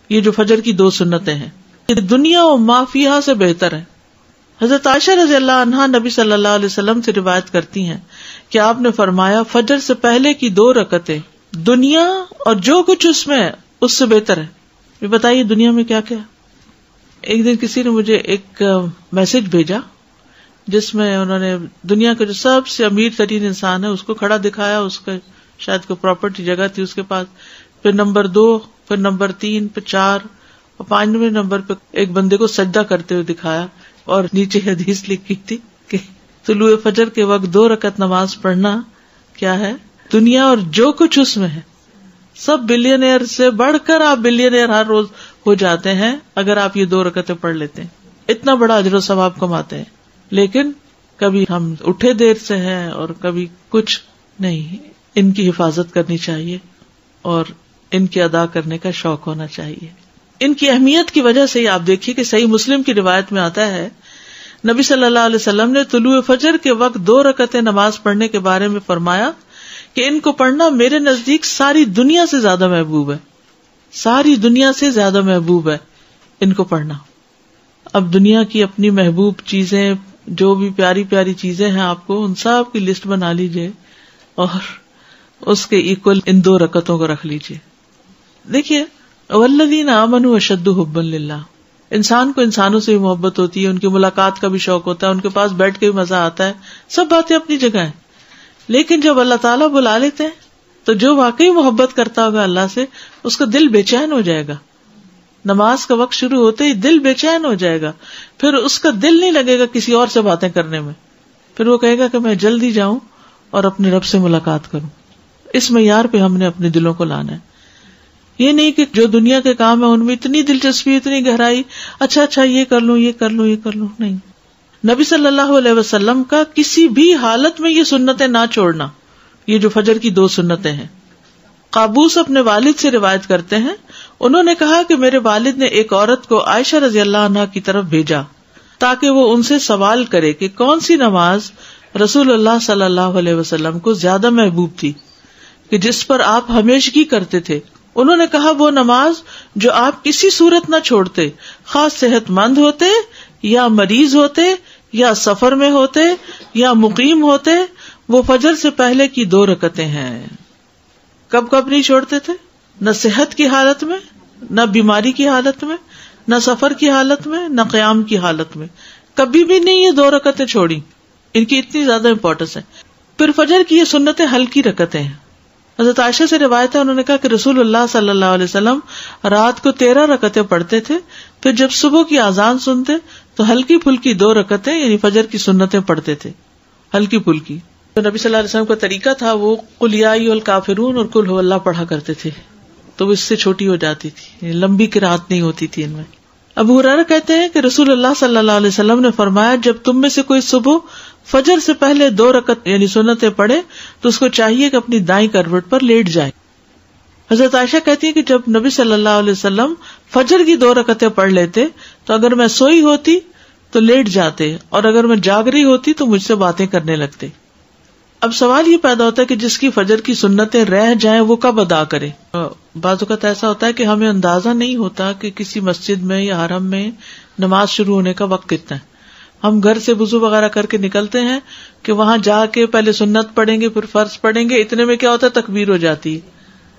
یہ جو فجر کی 2 سنتیں ہیں یہ دنیا و ما فیہا سے بہتر ہے. حضرت عائشہ رضی اللہ عنہا نبی صلی اللہ علیہ وسلم سے روایت کرتی ہیں کہ آپ نے فرمایا فجر سے پہلے کی 2 رکعتیں دنیا اور جو کچھ اس میں ہے اس سے بہتر ہے. یہ بتائیے دنیا میں کیا کیا. ایک دن کسی نے مجھے ایک میسج بھیجا جس میں انہوں نے دنیا کا جو سب سے امیر ترین انسان ہے اس کو کھڑا دکھایا, اس کا شاید کوئی پراپرٹی جگہ تھی اس کے پاس, پھر نمبر 2, پھر نمبر 3, پھر 4 اور 5ویں نمبر پہ ایک بندے کو سجدہ کرتے ہوئے دکھایا, اور نیچے حدیث لکھی تھی کہ طلوع فجر کے وقت 2 رکعت نماز پڑھنا کیا ہے دنیا اور جو کچھ اس میں ہے. سب بلینئر سے بڑھ کر آپ بلینئر ہر روز ہو جاتے ہیں اگر آپ یہ 2 رکعتیں پڑھ لیتے ہیں. اتنا بڑا اجر و ثواب کماتے ہیں. لیکن کبھی ہم اٹھے دیر سے ہیں اور کبھی کچھ نہیں. ان کی حفاظت کرنی چاہیے اور ان کی ادا کرنے کا شوق ہونا چاہیے. ان کی اہمیت کی وجہ سے آپ دیکھیے کہ صحیح مسلم کی روایت میں آتا ہے نبی صلی اللہ علیہ وسلم نے طلوع فجر کے وقت 2 رکعتیں نماز پڑھنے کے بارے میں فرمایا کہ ان کو پڑھنا میرے نزدیک ساری دنیا سے زیادہ محبوب ہے. ساری دنیا سے زیادہ محبوب ہے ان کو پڑھنا. اب دنیا کی اپنی محبوب چیزیں جو بھی پیاری پیاری چیزیں ہیں آپ کو ان سب کی لسٹ بنا لیجئے اور اس کے ایکول ان 2 رکعتوں کو رکھ لیجئے. دیکھیے والذین آمنوا اشد حبا للہ, انسان کو انسانوں سے بھی محبت ہوتی ہے, ان کی ملاقات کا بھی شوق ہوتا ہے, ان کے پاس بیٹھ کے بھی مزہ آتا ہے, سب باتیں اپنی جگہ ہیں. لیکن جب اللہ تعالیٰ بلا لیتے ہیں تو جو واقعی محبت کرتا ہوگا اللہ سے اس کا دل بے چین ہو جائے گا. نماز کا وقت شروع ہوتے ہی دل بے چین ہو جائے گا, پھر اس کا دل نہیں لگے گا کسی اور سے باتیں کرنے میں, پھر وہ کہے گا کہ میں جلدی جاؤں اور اپنے رب سے ملاقات کروں. اس معیار پہ ہم نے اپنے دلوں کو لانا ہے. یہ نہیں کہ جو دنیا کے کام ہے ان میں اتنی دلچسپی, اتنی گہرائی, اچھا یہ کر لوں, یہ کر لوں, یہ کر لوں, نہیں. نبی صلی اللہ علیہ وسلم کا کسی بھی حالت میں یہ سنتیں نہ چھوڑنا, یہ جو فجر کی 2 سنتیں ہیں. قابوس اپنے والد سے روایت کرتے ہیں, انہوں نے کہا کہ میرے والد نے ایک عورت کو عائشہ رضی اللہ عنہا کی طرف بھیجا تاکہ وہ ان سے سوال کرے کہ کون سی نماز رسول اللہ صلی اللہ علیہ وسلم کو زیادہ محبوب تھی کہ جس پر آپ ہمیشگی کرتے تھے. انہوں نے کہا وہ نماز جو آپ کسی صورت نہ چھوڑتے, خاص صحت مند ہوتے یا مریض ہوتے یا سفر میں ہوتے یا مقیم ہوتے, وہ فجر سے پہلے کی 2 رکعتیں ہیں. کب کب نہیں چھوڑتے تھے؟ نہ صحت کی حالت میں, نہ بیماری کی حالت میں, نہ سفر کی حالت میں, نہ قیام کی حالت میں, کبھی بھی نہیں یہ 2 رکعتیں چھوڑی. ان کی اتنی زیادہ امپورٹنس ہے. پھر فجر کی یہ سنتیں ہلکی رکعتیں ہیں. حضرت عائشہ سے روایت ہے, انہوں نے کہا کہ رسول اللہ صلی اللہ علیہ وسلم رات کو 13 رکعتیں پڑھتے تھے, پھر جب صبح کی اذان سنتے تو ہلکی پھلکی 2 رکعتیں یعنی فجر کی سنتیں پڑھتے تھے, ہلکی پھلکی. تو نبی صلی اللہ علیہ وسلم کا طریقہ تھا وہ قل یا ایھا الکافرون اور قل ھو اللہ پڑھا کرتے تھے, تو وہ اس سے چھوٹی ہو جاتی تھی, لمبی قرات نہیں ہوتی تھی ان میں. ابو ہریرہ کہتے ہیں کہ رسول اللہ صلی اللہ علیہ وسلم نے فرمایا جب تم میں سے کوئی صبح فجر سے پہلے 2 رکعت یعنی سنتیں پڑھے تو اس کو چاہیے کہ اپنی دائیں کروٹ پر لیٹ جائے. حضرت عائشہ کہتی ہے کہ جب نبی صلی اللہ علیہ وسلم فجر کی 2 رکعتیں پڑھ لیتے تو اگر میں سوئی ہوتی تو لیٹ جاتے اور اگر میں جاگ رہی ہوتی تو مجھ سے باتیں کرنے لگتے. اب سوال یہ پیدا ہوتا ہے کہ جس کی فجر کی سنتیں رہ جائیں وہ کب ادا کرے. بعض اوقات ایسا ہوتا ہے کہ ہمیں اندازہ نہیں ہوتا کہ کسی مسجد میں یا حرم میں نماز شروع ہونے کا وقت کتنا ہے. ہم گھر سے وضو وغیرہ کر کے نکلتے ہیں کہ وہاں جا کے پہلے سنت پڑھیں گے پھر فرض پڑھیں گے, اتنے میں کیا ہوتا ہے تکبیر ہو جاتی ہے.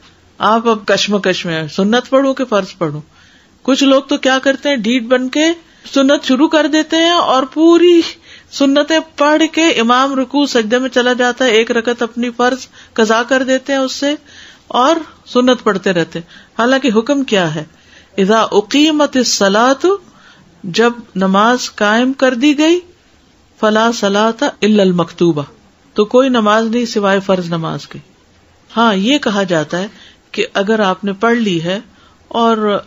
آپ اب کشمکش میں سنت پڑھو کہ فرض پڑھو. کچھ لوگ تو کیا کرتے ہیں ڈھیٹ بن کے سنت شروع کر دیتے ہیں اور پوری سنتیں پڑھ کے امام رکوع سجدے میں چلا جاتا ہے, 1 رکعت اپنی فرض قضا کر دیتے ہیں اس سے اور سنت پڑھتے رہتے. حالانکہ حکم کیا ہے, اذا اقیمت الصلاۃ, جب نماز قائم کر دی گئی, فلا صلاۃ الا المکتوبہ, تو کوئی نماز نہیں سوائے فرض نماز کے. ہاں یہ کہا جاتا ہے کہ اگر آپ نے پڑھ لی ہے اور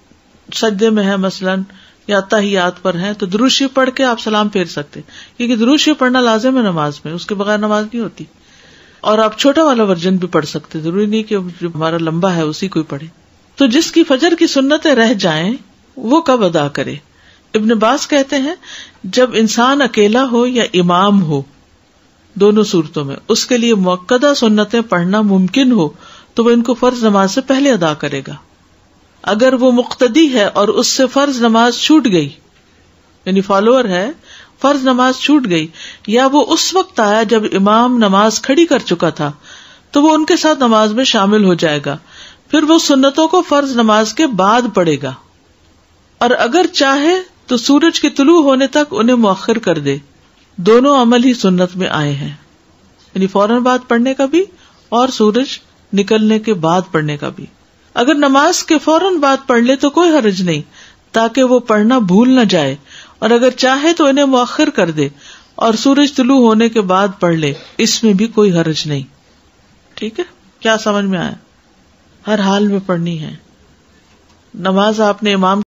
سجدے میں ہے مثلاً یا تحیات پر ہیں تو درود شریف پڑھ کے آپ سلام پھیر سکتے, کیونکہ درود شریف پڑھنا لازم ہے نماز میں, اس کے بغیر نماز نہیں ہوتی. اور آپ چھوٹا والا ورژن بھی پڑھ سکتے, ضروری نہیں کہ جو ہمارا لمبا ہے اسی کو پڑھے. تو جس کی فجر کی سنتیں رہ جائیں وہ کب ادا کرے. ابن باز کہتے ہیں جب انسان اکیلا ہو یا امام ہو, دونوں صورتوں میں اس کے لیے مؤکدہ سنتیں پڑھنا ممکن ہو تو وہ ان کو فرض نماز سے پہلے ادا کرے گا. اگر وہ مقتدی ہے اور اس سے فرض نماز چھوٹ گئی، یعنی فالوور ہے، فرض نماز چھوٹ گئی، یا وہ اس وقت آیا جب امام نماز کھڑی کر چکا تھا، تو وہ ان کے ساتھ نماز میں شامل ہو جائے گا، پھر وہ سنتوں کو فرض نماز کے بعد پڑھے گا، اور اگر چاہے تو سورج کے طلوع ہونے تک انہیں مؤخر کر دے. دونوں عمل ہی سنت میں آئے ہیں، یعنی فوراً بعد پڑھنے کا بھی اور سورج نکلنے کے بعد پڑھنے کا بھی. اگر نماز کے فوراً بعد پڑھ لے تو کوئی حرج نہیں، تاکہ وہ پڑھنا بھول نہ جائے، اور اگر چاہے تو انہیں مؤخر کر دے اور سورج طلوع ہونے کے بعد پڑھ لے، اس میں بھی کوئی حرج نہیں. ٹھیک ہے، کیا سمجھ میں آیا؟ ہر حال میں پڑھنی ہے نماز. آپ نے امام